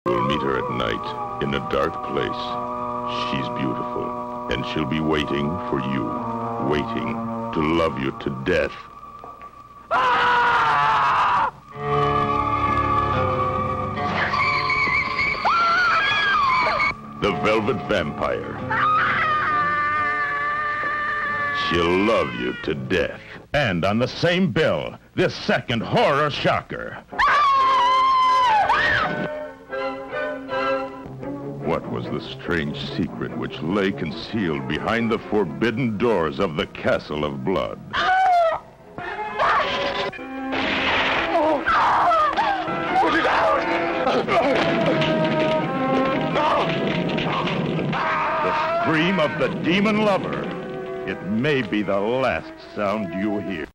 You'll meet her at night in a dark place. She's beautiful, and she'll be waiting for you, waiting to love you to death. The Velvet Vampire. She'll love you to death. And on the same bill, this second horror shocker. What was the strange secret which lay concealed behind the forbidden doors of the Castle of Blood? Put it out! The scream of the demon lover. It may be the last sound you hear.